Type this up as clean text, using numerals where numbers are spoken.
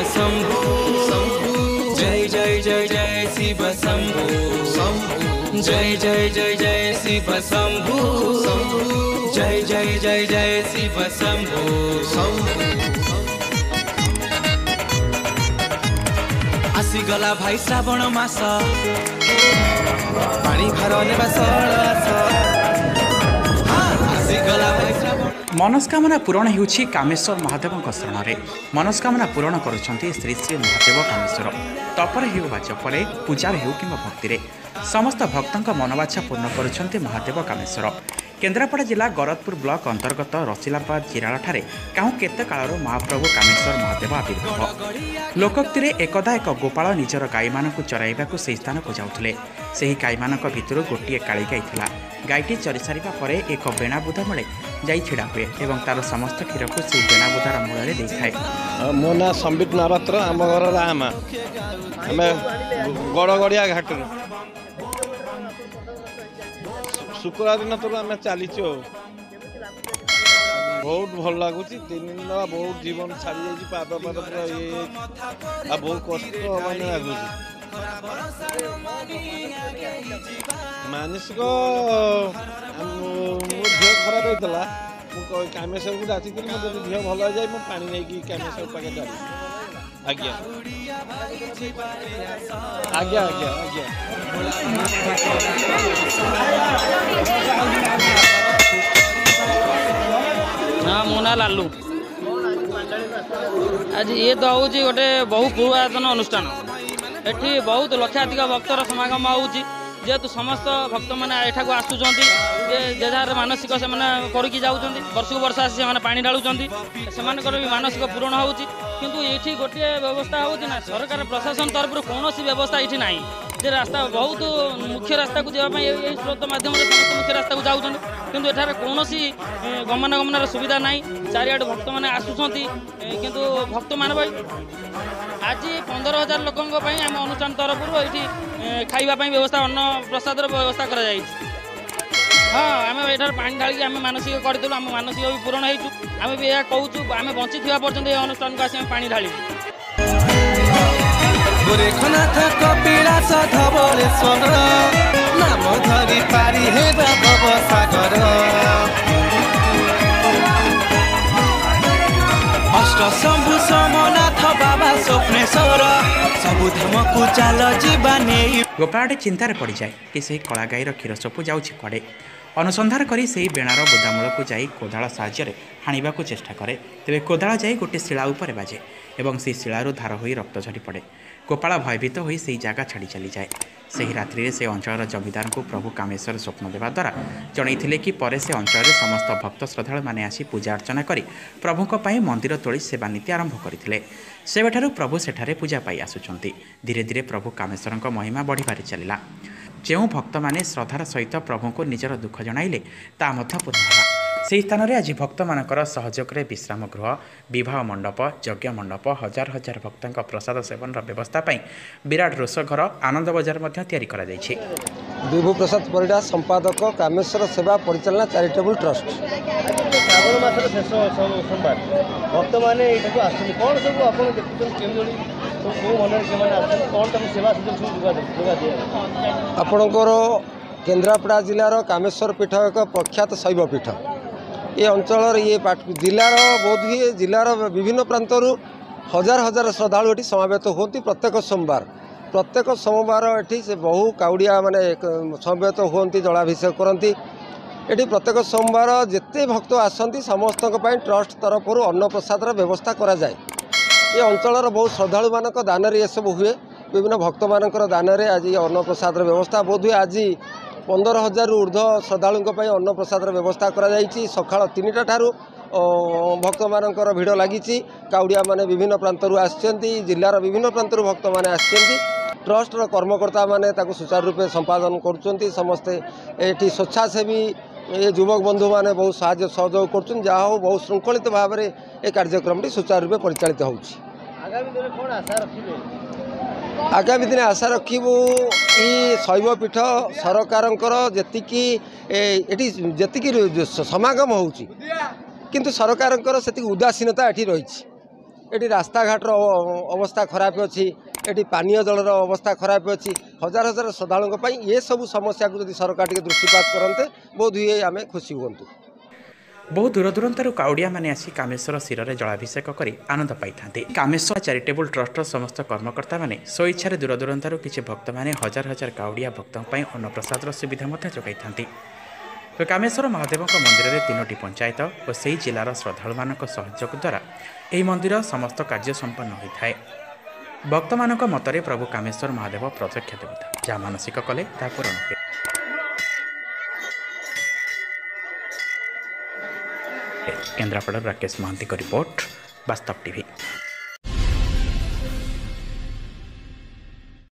शंभु जय जय जय जय शिव शंभु जय जय जय जय शिव शंभु जय जय जय जय शिव शंभु। आसीगला भाई श्रावण मास पानी घर मनस्कामना पूरण होउछि कामेश्वर महादेव शरण में मनस्कामना पूरण करुछंती श्री श्री महादेव कामेश्वर तपर हेउ वा जपरे पूजार हेउ कि भक्ति समस्त भक्तों मनोवाछा पूर्ण करुछंती महादेव कामेश्वर। केन्द्रापड़ा जिला गरदपुर ब्लॉक अंतर्गत रसिलाबाद जिरालाठारे काहू केते कालर महाप्रभु कामेश्वर महादेव आविर्भाव। लोकोक्ति एकदा एक गोपाल निजर गाई मानक चराइबाकू से स्थान को जाउथले। सेही गाई मानक भितरु गोटिए काली गाई थिला। गाईटी चरी सारिबा परे एक बेणाबुधा मूले जाई छिड़ा हुए एवं तार समस्त क्षीर को से बेणाबुधार मूल देखाए। मो ना संबित महापात्र आम घर रामा आम गड़गड़िया घाट शुक्रवार दिन तो आम चलीचु बहुत भल लगुच 3 दिन बहुत जीवन छाड़ी जाइए पाद पाद पूरा ये बहुत कष्ट मैंने लगुच मानसिक मो झील खराब होता कामेश्वर को डाक झील भल जाए मुझे पानी नहीं कामेश्वर पाखे डाली आज्ञा आज्ञा आज्ञा आज्ञा हाँ मो ना लालू आज ये तो हूँ गोटे बहु पुरातन अनुष्ठान एठी बहुत लक्षाधिक भक्तर समागम होची जेहेतु समस्त भक्त मैंने एठाक आसुँच जार मानसिक से करके जाऊँच वर्ष को वर्ष आसी से पानी ढालुंट से भी मानसिक पूरण होती किंतु ये गोटे व्यवस्था होती ना सरकार प्रशासन तरफ कौन व्यवस्था ये ना जे रास्ता बहुत मुख्य रास्ता को जावाई स्रोत मध्यम समस्त मुख्य रास्ता को जाऊँ किंतु एठार कौन गमनागमन सुविधा ना चारिआड भक्त मैंने आसुँच किंतु भक्त मान आज 15,000 लोकों आम अनुष्ठान तरफ ये खाइबापी व्यवस्था अन्न प्रसाद व्यवस्था करा हाँ आम एठार पानी ढाली आम मानसिक करदेलु आम मानसिक भी पूरण होइछु आम भी यह कहूँ आम बंची था पर्यटन ये अनुष्ठान को आसी पानी ढाली गोरेखनाथ कपिलास धवलेश्वर नाम धरी पारी हे भव सागर अष्ट शंभु सोमनाथ बाबा स्वप्नेश्वर सबु धाम को चल जीवाने। गोपालटे चिंतार पड़ जाए कि से कला गाईर क्षीर चपु जाऊँगी कड़े अनुसंधान करी से बेणार बुदामूल को जाई कोदाल साहाय्य हाणिबा को चेष्टा करे तेरे कोदाल जाई गोटे शिला उपर बाजे एवं से शिलारू धार हो रक्त झरी पड़े। गोपाल भयभीत हो से जगह छाड़ी चली जाए। से ही रात्रि से अंचल जमीदार को प्रभु कामेश्वर स्वप्न देवा द्वारा जनईथिले कि परे से अंचल समस्त भक्त श्रद्धालु माने आसी पूजा अर्चना करी प्रभुଙ୍କ ପାଇଁ मंदिर तोली सेवा नीति आरंभ करथिले। सेवेठारु प्रभु सेठारे पूजा पाई आसुचंती। धीरे धीरे प्रभु कामेश्वरଙ୍କ महिमा बढ़िबारे चलिला। जो भक्त माने श्रद्धार सहित प्रभु को निजर दुख जणाइले ता मध्य पूर्ण होला। से स्थान में आज भक्त मानकर सहयोग में विश्राम गृह विवाह मंडप यज्ञ मंडप हजार हजार भक्तों प्रसाद सेवन व्यवस्था विराट रोषघर आनंद बजार तैयारी करा जायछि। विभु प्रसाद परिडा संपादक कामेश्वर सेवा परिचालना चैरिटेबल ट्रस्ट। श्रावण मासर शेष सोमवार भक्त मैंने कौन सब आप आपणकर केन्द्रापड़ा जिलार कामेश्वर पीठ एक प्रख्यात शैव पीठ। ये अंचल ये जिलार बोध हुए जिलार विभिन्न प्रांतर हजार हजार श्रद्धालु ये समावेत होती। प्रत्येक सोमवार ये से बहु काउड़िया माने समवेत होती जलाभिषेक करती। ये प्रत्येक सोमवार जिते भक्त आसती समस्त ट्रस्ट तरफ अन्न प्रसाद व्यवस्था करा जाए। ये अंचल बहुत श्रद्धालु मानक दान ये सब हुए विभिन्न भक्त मान दान आज अन्न प्रसाद व्यवस्था बोध हुए आज 15,000 ऊर्ध्व श्रद्धालु अन्न प्रसाद व्यवस्था करा सकाळ 3टा ठारू भक्त मानकर भिड़ लगी। काउड़िया माने विभिन्न प्रांतर आसछन्ती जिलार विभिन्न प्रांतर भक्त माने आसछन्ती। ट्रस्टर कर्मकर्ता माने ताको सुचारू रूपे संपादन करुछन्ती। समस्ते एठी स्वेच्छासेवी ये युवक बंधु माने बहुत साहाय्य सहयोग कर जहाँ हो बहुत श्रृंखलित भाव में ये कार्यक्रम सुचारू रूपे परिचालित होउछि। आगामी दिन आशा रखू ये शैव पीठ सरकार जी समागम होउछि किंतु सरकार से उदासीनता ये रही एटी रास्ताघाटर अवस्था खराब अच्छी एटी पानीय जलर अवस्था खराब अच्छी हजार हजार श्रद्धालुओं ये सब समस्या को यदि सरकार टी दृष्टिपात करते बोध हुए आम खुशी हूँ। बहु दूर दूरांतर काउडिया माने आसी कामेश्वर शिर जलाभिषेक कर आनंद पाई था। कामेश्वर चैरिटेबल ट्रस्टर समस्त कर्मकर्ता माने स्वइच्छा दूर दूरांतर किसी भक्त मैंने हजार हजार काउडिया भक्तों अन्नप्रसाद सुविधा जोगाई था। तो कामेश्वर महादेव मंदिर में 3टी पंचायत और से जिलार श्रद्धालु मान सहयोग द्वारा यह मंदिर समस्त कार्य संपन्न होता है। भक्त मान मतरे प्रभु कामेश्वर महादेव प्रत्यक्ष देवता जहाँ मानसिक कले ता पूरण हुए। Kendrapara Rakesh Mohanty report, Vastav TV.